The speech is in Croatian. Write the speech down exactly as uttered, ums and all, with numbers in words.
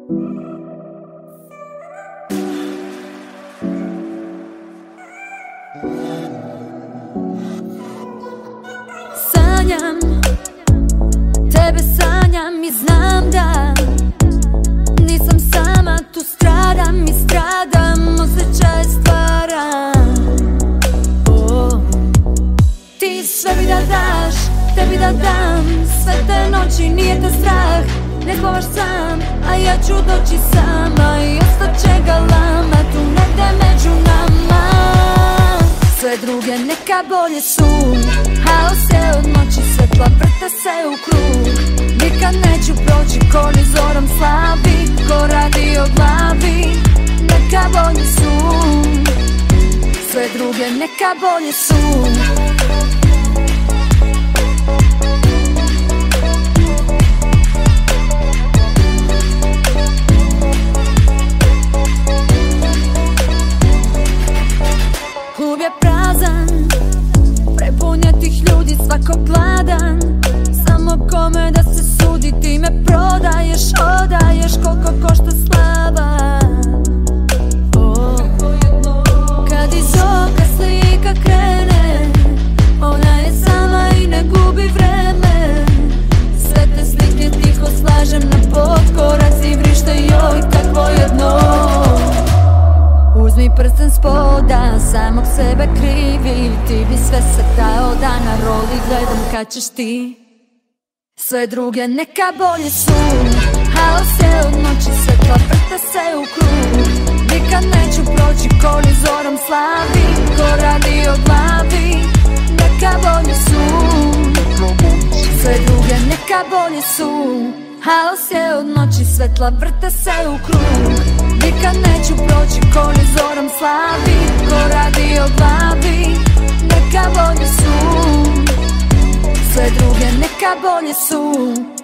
Sanjam, tebe sanjam i znam da nisam sama, tu stradam i stradam, osjećaj stvaram. oh. Ti sve bi da daš, tebi da dam, sve te noći nije te strah. Ne spavaš sam, a ja ću doći sama i ostat će galama tu negde među nama. Sve druge neka bolje su, haos je od noći, svetla vrte se u krug. Nikad neću proći ko ni zorom slavi, ko radi o glavi. Neka bolje su, sve druge neka bolje su. Klub je prazan, prepun je tih ljudi, svako gladan. Samo kome da se sudi, ti me prodaješ, odaješ, koliko košta slava. oh. Kad iz oka slika krene, ona je sama i ne gubi vreme. Sve te slike tiho slažem na potkorac i vrište, joj kakvo jedno. Uzmi prsten spoda, samog sebe krivi. Ti bi sve satao da na roli gledam kad ćeš ti. Sve druge neka bolje su, haos je od noći, svetla vrte se u krug. Nikad neću proći ko ni zorom slavi, ko radi o glavi. Neka bolje su, sve druge neka bolje su. Haos je od noći, svetla vrte se u krug. Nikad neću proći ko ni zorom slavi, ko radi o glavi. Neka bolje su, sve druge neka bolje su.